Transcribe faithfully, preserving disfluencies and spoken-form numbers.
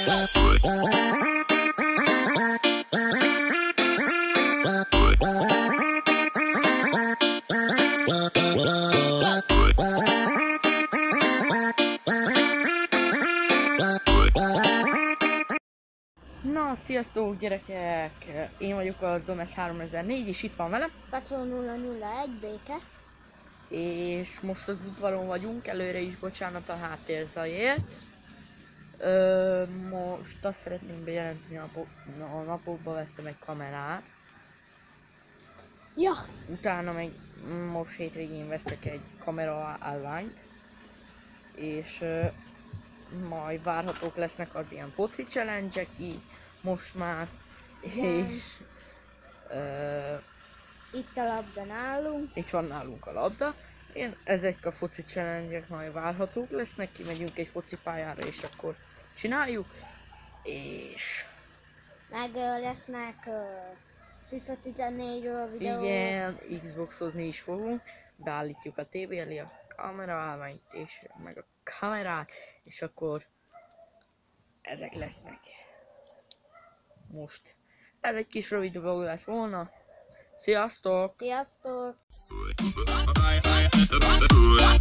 Na, sziasztok gyerekek! Én vagyok a Zomes háromezer-négy, és itt van velem Pacó nulla nulla egy béke. És most az udvaron vagyunk, előre is bocsánat a háttérzajért. Ö, most azt szeretném bejelenteni, a, a napokba vettem egy kamerát. Ja. Utána meg most hétvégén veszek egy kamera állványt. És ö, majd várhatók lesznek az ilyen foci challenge-ek így, most már. Igen. És ö, Itt a labda nálunk. itt van nálunk a labda. Én, ezek a foci challenge-ek majd várhatók lesznek, kimegyünk egy focipályára és akkor csináljuk. És Meg ö, lesznek ö, FIFA tizennégyről videók. igen, Xboxozni is fogunk. Beállítjuk a tévé elé a kameraállványt és meg a kamerát, és akkor ezek lesznek. Most ez egy kis rövid vlogolás volna. Sziasztok! Sziasztok!